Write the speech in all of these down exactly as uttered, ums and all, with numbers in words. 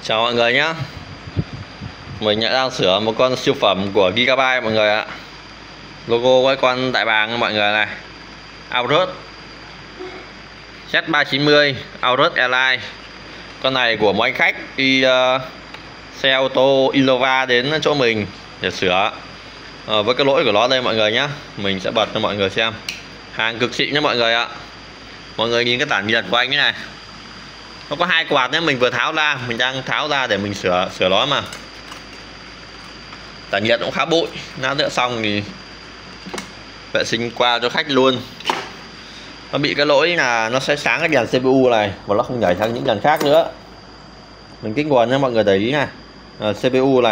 Chào mọi người nhé. Mình đã đang sửa một con siêu phẩm của Gigabyte mọi người ạ. Logo với con đại bàng mọi người này, Aorus Z ba chín mươi Aorus Airline. Con này của một anh khách đi uh, xe ô tô Innova đến chỗ mình để sửa. uh, Với cái lỗi của nó đây mọi người nhé, mình sẽ bật cho mọi người xem. Hàng cực xịn nhé mọi người ạ. Mọi người nhìn cái tản nhiệt của anh ấy này, nó có hai quạt nhé, mình vừa tháo ra, mình đang tháo ra để mình sửa sửa nó mà. Tản nhiệt cũng khá bụi, lát nữa xong thì vệ sinh qua cho khách luôn. Nó bị cái lỗi là nó sẽ sáng cái đèn xê pê u này và nó không nhảy sang những đèn khác nữa. Mình kích nguồn nha mọi người để ý này, à, xê pê u này,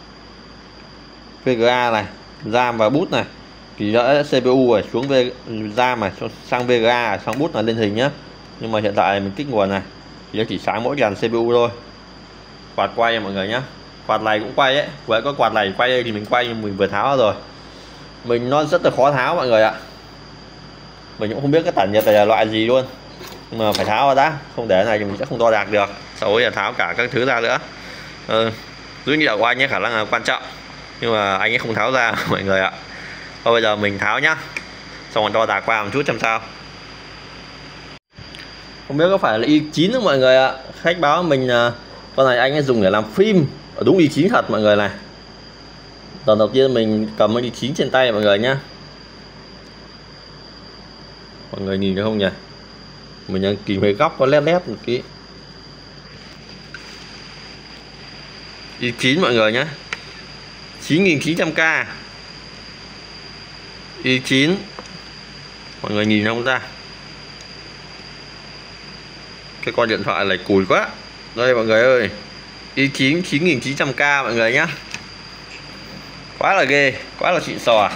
vê giê a này, RAM và bút này, thì đã xê pê u này xuống về RAM này, sang vê giê a, sang bút là lên hình nhá. Nhưng mà hiện tại mình kích nguồn này thì nó chỉ sáng mỗi đèn xê pê u thôi. Quạt quay mọi người nhé, quạt này cũng quay ấy, với có quạt này quay đây thì mình quay, nhưng mình vừa tháo ra rồi. Mình nó rất là khó tháo mọi người ạ. Mình cũng không biết cái tản nhiệt này là loại gì luôn, nhưng mà phải tháo ra đã, không để này thì mình sẽ không đo đạc được. Sau đấy là tháo cả các thứ ra nữa. ờ, dữ liệu của anh ấy khả năng là quan trọng, nhưng mà anh ấy không tháo ra mọi người ạ. Thôi bây giờ mình tháo nhá, xong rồi đo đạc qua một chút xem sao. Không biết có phải là i chín không mọi người ạ. Khách báo mình là con này anh ấy dùng để làm phim, ở đúng i chín thật mọi người này. Lần đầu tiên mình cầm cái i chín trên tay mọi người nhá. Mọi người nhìn thấy không nhỉ, mình đang kìm cái góc có lét lét một tí. i chín mọi người nhé, chín nghìn chín trăm K i chín. Mọi người nhìn không ra, cái con điện thoại này cùi quá. Đây mọi người ơi, i chín chín nghìn chín trăm K mọi người nhá. Quá là ghê, quá là xịn sò.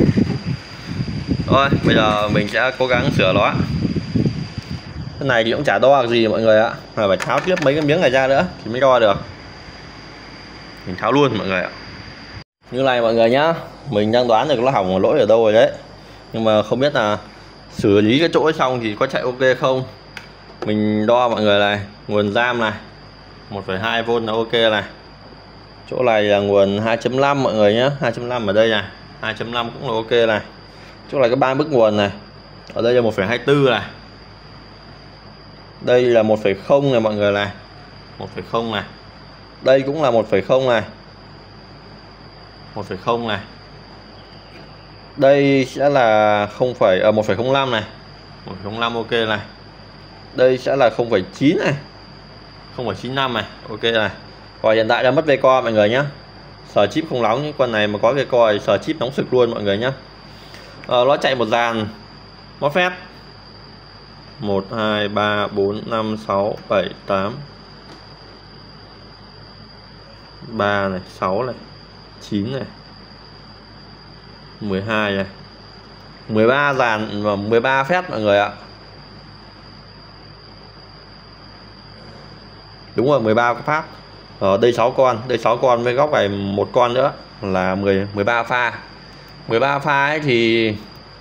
Thôi bây giờ mình sẽ cố gắng sửa nó. Cái này thì cũng chả đo được gì mọi người ạ, mà phải tháo tiếp mấy cái miếng này ra nữa thì mới đo được. Mình tháo luôn mọi người ạ. Như này mọi người nhá, mình đang đoán được nó hỏng lỗi ở đâu rồi đấy, nhưng mà không biết là xử lý cái chỗ ấy xong thì có chạy ok không. Mình đo mọi người này, nguồn RAM này một phẩy hai vôn là ok này. Chỗ này là nguồn hai chấm năm mọi người nhé, hai chấm năm ở đây này, hai chấm năm cũng là ok này. Chỗ này có ba bức nguồn này, ở đây là một phẩy hai tư này, đây là một phẩy không này mọi người này, một phẩy không này, đây cũng là một phẩy không này, một phẩy không này, đây sẽ là không phẩy à, một phẩy không năm này, một phẩy không năm ok này, đây sẽ là không phẩy chín này, không phẩy chín năm này ok này. Và hiện tại đã mất vco mọi người nhé, sờ chip không nóng, những con này mà có vco thì sờ chip nóng sực luôn mọi người nhé. Ờ, nó chạy một dàn mót phép một hai ba bốn năm sáu bảy tám ba này, sáu này, chín này, mười hai này, mười ba dàn và mười ba phép mọi người ạ. Đúng rồi, mười ba phát. Ở đây sáu con, đây sáu con với góc này một con nữa là mười mười ba pha. mười ba pha ấy thì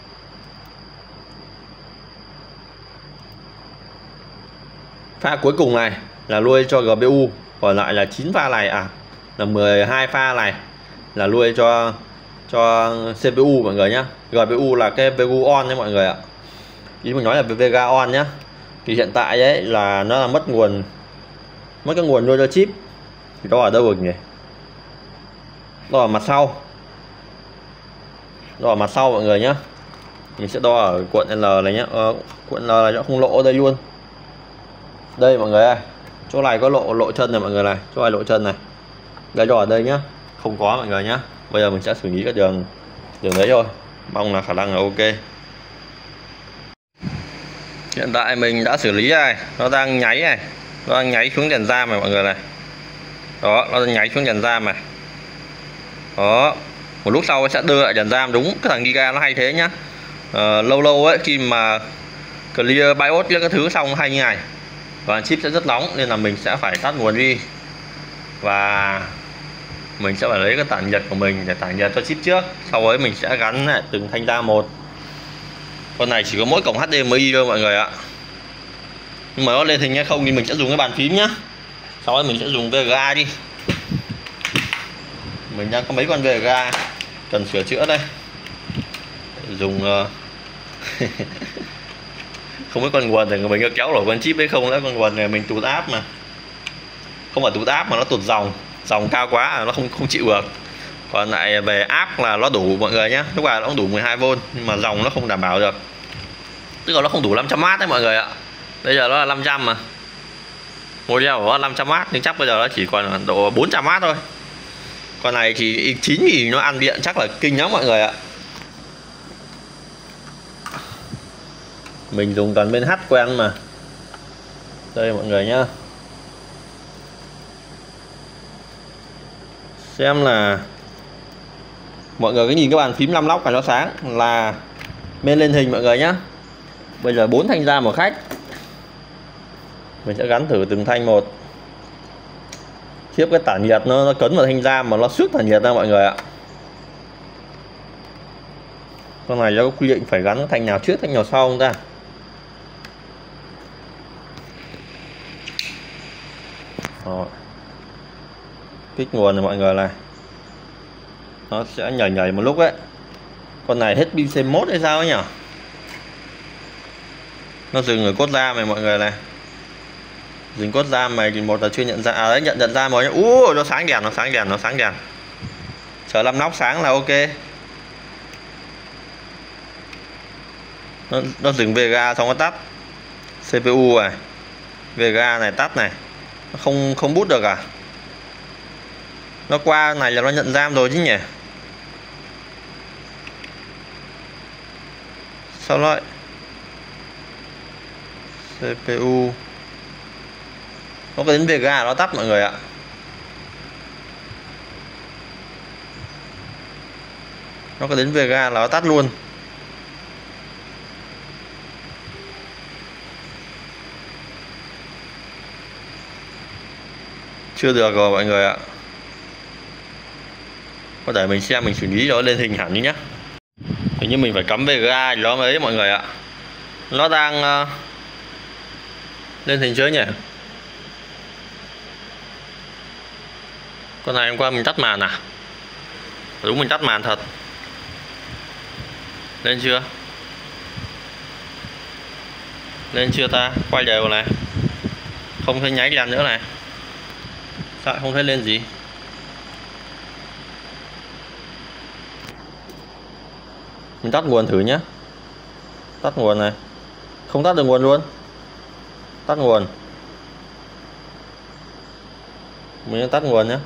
pha cuối cùng này là nuôi cho giê pê u, còn lại là chín pha này à là mười hai pha này là nuôi cho cho xê pê u mọi người nhá. giê pê u là cái vê giê on đấy mọi người ạ. Ý mình nói là vê giê on nhá. Thì hiện tại đấy là nó là mất nguồn, mất cái nguồn nuôi cho chip. Thì đó ở đâu rồi nhỉ? Đó ở mặt sau. Đo ở mặt sau mọi người nhé. Mình sẽ đo ở cuộn L này nhé. ờ, Cuộn L này nó không lộ ở đây luôn. Đây mọi người ơi, chỗ này có lộ lộ chân này mọi người này, chỗ này lộ chân này. Đây đo ở đây nhá, không có mọi người nhé. Bây giờ mình sẽ xử lý cái đường đường đấy thôi, mong là khả năng là ok. Hiện tại mình đã xử lý này, nó đang nháy này, nó đang nháy xuống đèn RAM này mọi người này. Đó, nó đang nháy xuống đèn RAM này. Đó, một lúc sau sẽ đưa lại đèn RAM. Đúng, cái thằng Giga nó hay thế nhá. à, lâu lâu ấy khi mà clear BIOS với các thứ xong hay như này và chip sẽ rất nóng, nên là mình sẽ phải tắt nguồn đi và mình sẽ phải lấy cái tản nhiệt của mình để tản nhiệt cho chip trước, sau đấy mình sẽ gắn lại từng thanh ra một. Con này chỉ có mỗi cổng hát đê em i thôi mọi người ạ, nhưng mà nó lên hình hay không thì mình sẽ dùng cái bàn phím nhá. Sau đó mình sẽ dùng vê giê a đi. Mình đang có mấy con vê giê a cần sửa chữa đây. Dùng uh... không biết con nguồn thì mình có kéo nổi con chip đấy không nữa. Con nguồn này mình tụt áp mà, không phải tụt áp mà nó tụt dòng, dòng cao quá nó không không chịu được. Còn lại về áp là nó đủ mọi người nhé, lúc nào nó cũng đủ mười hai vôn, nhưng mà dòng nó không đảm bảo được, tức là nó không đủ năm trăm oát đấy mọi người ạ. Bây giờ nó là năm trăm mà, model của nó năm trăm oát nhưng chắc bây giờ nó chỉ còn độ bốn trăm oát thôi. Con này thì i chín thì nó ăn điện chắc là kinh lắm mọi người ạ. Mình dùng toàn bên H quen mà. Đây mọi người nhá, xem là mọi người cái nhìn cái bàn phím năm lóc này nó sáng là bên lên hình mọi người nhá. Bây giờ bốn thanh ra một khách, mình sẽ gắn thử từng thanh một. Tiếp cái tản nhiệt nó, nó cấn vào thanh ram mà nó suốt tản nhiệt ra mọi người ạ. Con này nó có quy định phải gắn thanh nào trước thanh nào sau không ta? Rồi. Kích nguồn này mọi người này, nó sẽ nhảy nhảy một lúc ấy. Con này hết pin xê mốt hay sao ấy nhỉ? Nó dừng ở cốt ram này mọi người này. Dừng cốt ram này thì một là chưa nhận ra, à đấy nhận nhận ra rồi nhá. Ú, nó sáng đèn, nó sáng đèn, nó sáng đèn. Chờ năm nóc sáng là ok. Nó, nó dừng vê giê a xong nó tắt. xê pê u này, vê giê a này tắt này, nó không không bút được à? Nó qua này là nó nhận ram rồi chứ nhỉ? Sao lại xê pê u nó có đến vê giê a nó tắt mọi người ạ. Nó có đến vê giê a là nó tắt luôn. Chưa được rồi mọi người ạ. Có thể mình xem mình xử lý nó lên hình hẳn đi nhá. Hình như mình phải cắm vê giê a thì nó mới mọi người ạ. Nó đang uh, lên hình chưa nhỉ? Con này hôm qua mình tắt màn à? Đúng, mình tắt màn thật. Lên chưa? Lên chưa ta? Quay đều này. Không thấy nháy đèn nữa này. Sao không thấy lên gì? Mình tắt nguồn thử nhé. Tắt nguồn này. Không tắt được nguồn luôn. Tắt nguồn. Mình tắt nguồn nhé.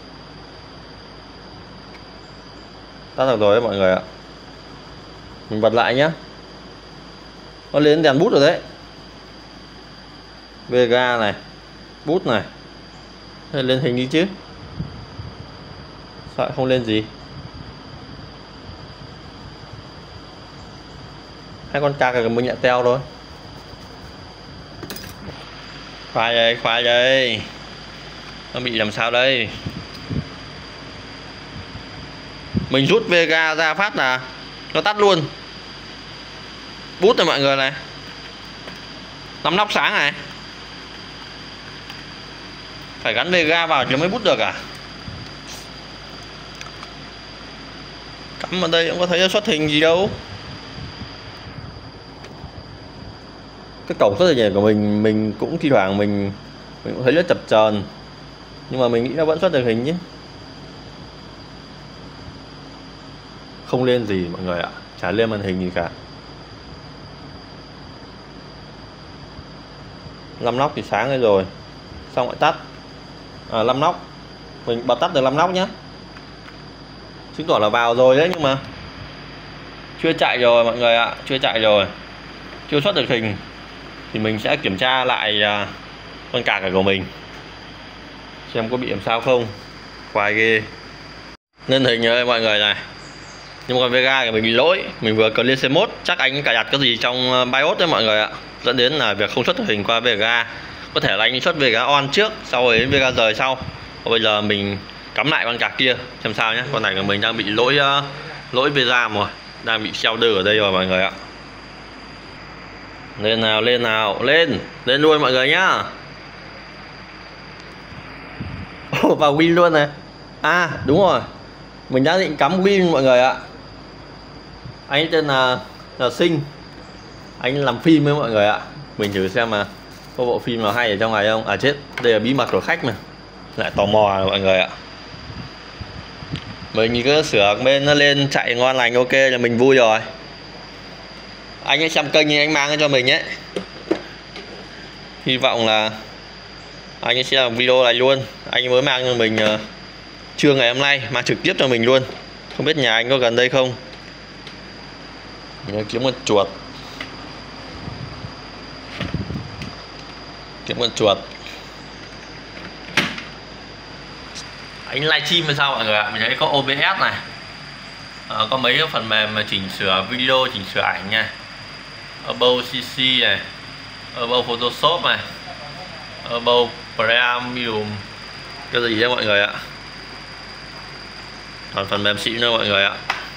Tắt được rồi đấy mọi người ạ. Mình bật lại nhé. Nó lên đèn bút rồi đấy. vê giê a này, bút này. Thế lên hình đi chứ. Sao không lên gì? Hai con cạc là mình nhận teo thôi. Khoai đây, khoai đây. Nó bị làm sao đây? Mình rút vê giê a ra phát là nó tắt luôn. Bút này mọi người này. Nắm nóc sáng này. Phải gắn vê giê a vào thì mới bút được à? Cắm ở đây cũng có thấy xuất hình gì đâu. Cái cổng xuất hình của mình mình cũng thi thoảng mình mình cũng thấy nó chập chờn, nhưng mà mình nghĩ nó vẫn xuất được hình chứ. Không lên gì mọi người ạ, chả lên màn hình gì cả. Năm nóc thì sáng lên rồi, xong lại tắt. À, năm nóc mình bật tắt được năm nóc nhé, chứng tỏ là vào rồi đấy, nhưng mà chưa chạy rồi mọi người ạ, chưa chạy rồi, chưa xuất được hình. Thì mình sẽ kiểm tra lại uh, con cạc của mình xem có bị làm sao không. Khoai ghê. Lên hình ơi mọi người này. Nhưng mà con vê giê a của mình bị lỗi, mình vừa cần lên xê mốt, chắc anh cài đặt cái gì trong BIOS đấy mọi người ạ, dẫn đến là việc không xuất hình qua vê giê a. Có thể là anh xuất vê giê a on trước, sau rồi đến vê giê a rời sau. Và bây giờ mình cắm lại con cạc kia xem sao nhé. Con này của mình đang bị lỗi uh, lỗi vê giê a rồi, đang bị shader ở đây rồi mọi người ạ. Lên nào, lên nào, lên lên luôn mọi người nhá. vào Win luôn này. À đúng rồi, mình đã định cắm Win mọi người ạ. Anh tên là là Sinh, anh làm phim với mọi người ạ. Mình thử xem mà có bộ phim nào hay ở trong này không. À chết, đây là bí mật của khách mà, lại tò mò rồi mọi người ạ. Mình cứ sửa bên nó lên chạy ngon lành ok là mình vui rồi. Anh ấy xem kênh thì anh mang cho mình ấy, hy vọng là anh ấy sẽ làm video này luôn. Anh ấy mới mang cho mình uh, trưa ngày hôm nay, mang trực tiếp cho mình luôn. Không biết nhà anh có gần đây không. Mình kiếm con chuột, kiếm con chuột. Anh livestream hay sao mọi người ạ? Mình thấy có ô bê ét này, à, có mấy cái phần mềm mà chỉnh sửa video, chỉnh sửa ảnh nha, Adobe xê xê này, Adobe Photoshop này, Adobe Premium, cái gì đấy mọi người ạ. Còn phần mềm xịn nữa mọi người ạ.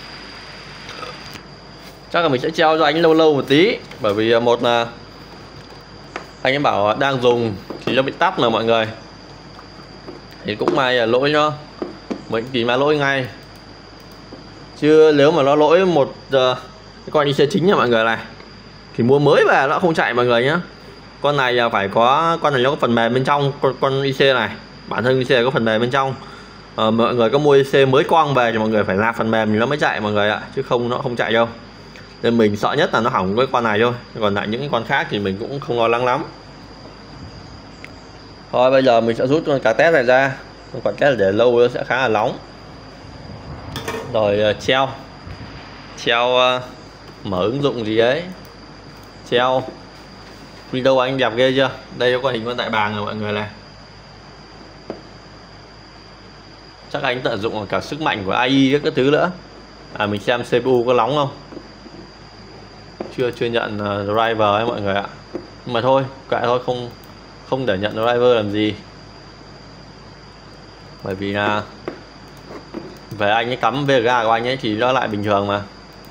Chắc là mình sẽ treo cho anh lâu lâu một tí, bởi vì một là anh ấy bảo đang dùng thì nó bị tắt là mọi người, thì cũng may là lỗi cho mình tìm ra lỗi ngay, chứ nếu mà nó lỗi một uh, cái con i xê chính nha mọi người này thì mua mới về nó không chạy mọi người nhé. Con này là phải có, con này nó có phần mềm bên trong, con, con i xê này bản thân i xê có phần mềm bên trong. Uh, mọi người có mua i xê mới quăng về thì mọi người phải nạp phần mềm thì nó mới chạy mọi người ạ, chứ không nó không chạy đâu. Nên mình sợ nhất là nó hỏng cái con này thôi, còn lại những cái con khác thì mình cũng không lo lắng lắm. Thôi bây giờ mình sẽ rút con cá tép này ra, con quả tép để lâu nó sẽ khá là nóng. Rồi uh, treo treo uh, mở ứng dụng gì ấy, treo video anh đẹp ghê chưa. Đây có hình con đại bàng rồi mọi người này. Chắc anh tận dụng cả sức mạnh của a i các cái thứ nữa. À mình xem xê pê u có nóng không. Chưa chưa nhận uh, driver ấy mọi người ạ. Nhưng mà thôi kệ thôi, không không để nhận driver làm gì, bởi vì là về anh ấy cắm vê giê a của anh ấy thì nó lại bình thường mà.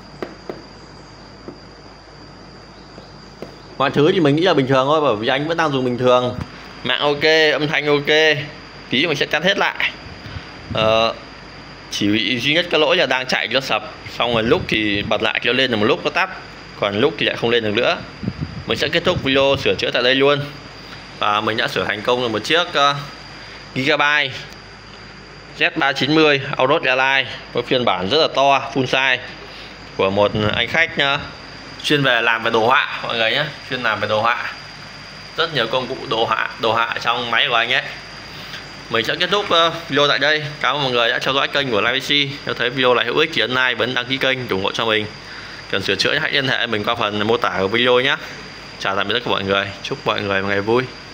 Mọi thứ thì mình nghĩ là bình thường thôi, bởi vì anh vẫn đang dùng bình thường, mạng ok, âm thanh ok, tí mình sẽ test hết lại. Ờ, chỉ bị duy nhất cái lỗi là đang chạy nó sập, xong rồi lúc thì bật lại nó lên, được một lúc nó tắt, còn lúc thì lại không lên được nữa. Mình sẽ kết thúc video sửa chữa tại đây luôn. Và mình đã sửa thành công được một chiếc uh, Gigabyte Z ba chín mươi Aorus Airline với phiên bản rất là to, full size, của một anh khách uh, chuyên về làm về đồ họa mọi người nhé, chuyên làm về đồ họa, rất nhiều công cụ đồ họa đồ họa trong máy của anh ấy. Mình sẽ kết thúc uh, video tại đây. Cảm ơn mọi người đã theo dõi kênh của Live pê xê. Nếu thấy video này hữu ích thì ấn like, bấm đăng ký kênh ủng hộ cho mình. Cần sửa chữa hãy liên hệ mình qua phần mô tả của video nhé. Chào tạm biệt tất cả mọi người, chúc mọi người một ngày vui.